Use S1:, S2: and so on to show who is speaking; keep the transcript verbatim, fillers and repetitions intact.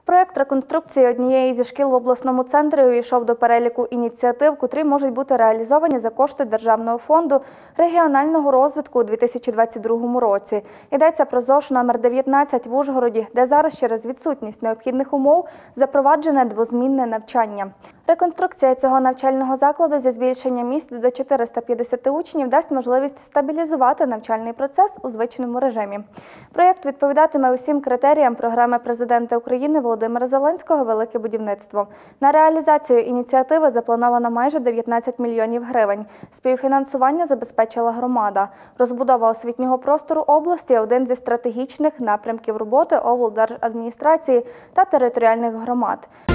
S1: Проєкт реконструкції однієї зі шкіл в обласному центрі увійшов до переліку ініціатив, котрі можуть бути реалізовані за кошти Державного фонду регіонального розвитку у дві тисячі двадцять другому році. Йдеться про ЗОШ номер дев'ятнадцять в Ужгороді, де зараз через відсутність необхідних умов запроваджене двозмінне навчання. Реконструкція цього навчального закладу зі збільшенням місць до чотирьохсот п'ятдесят учнів дасть можливість стабілізувати навчальний процес у звичному режимі. Проєкт відповідатиме усім критеріям програми Президента України Володимира Зеленського «Велике будівництво». На реалізацію ініціативи заплановано майже дев'ятнадцять мільйонів гривень. Співфінансування забезпечила громада. Розбудова освітнього простору області – один зі стратегічних напрямків роботи облдержадміністрації та територіальних громад.